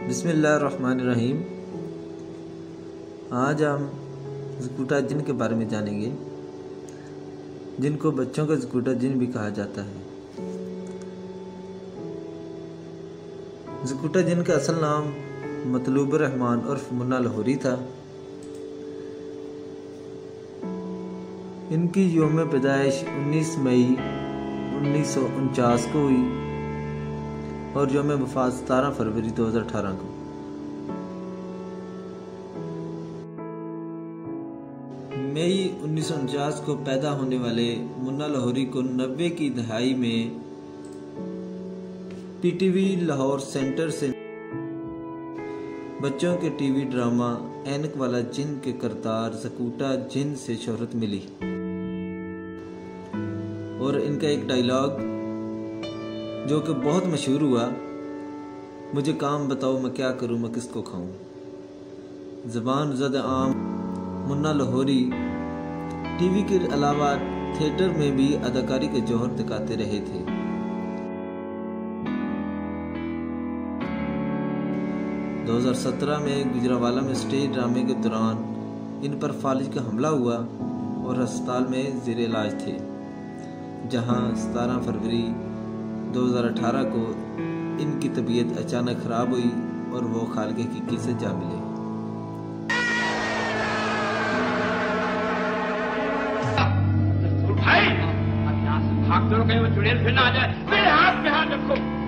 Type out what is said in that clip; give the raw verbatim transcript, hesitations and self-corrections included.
बिस्मिल्लाहिर्रहमानिर्रहीम। आज हम ज़कूटा जिन के बारे में जानेंगे, जिनको बच्चों का ज़कूटा जिन भी कहा जाता है। ज़कूटा जिन का असल नाम मतलूब रहमान उर्फ मुन्ना लाहौरी था। इनकी यौम पैदाइश उन्नीस मई उन्नीस सौ उनचास को हुई और यौम वफ़ात सतारह फरवरी दो हज़ार अठारह को। मई उन्नीस सौ उनचास को पैदा होने वाले मुन्ना लाहौरी को नब्बे की दहाई में पीटीवी लाहौर सेंटर से बच्चों के टीवी ड्रामा ऐनक वाला जिन के किरदार ज़कूटा जिन से शोहरत मिली और इनका एक डायलॉग जो कि बहुत मशहूर हुआ, मुझे काम बताओ मैं क्या करूं, मैं किसको खाऊं। ज़बान ज़द आम मुन्ना लाहौरी टीवी के अलावा थिएटर में भी अदाकारी के जौहर दिखाते रहे थे। दो हज़ार सत्रह में गुजरावाला में स्टेज ड्रामे के दौरान इन पर फालिज का हमला हुआ और अस्पताल में ज़ेर इलाज थे, जहां सतारह फरवरी दो हज़ार अठारह को इनकी तबीयत अचानक खराब हुई और वो खालिक हकीकी से जा मिले। भाई अब यहाँ से भाग दौड़ कहीं वो चुड़ैल फिर ना आ जाए। मेरे हाथ में हाथ रखो।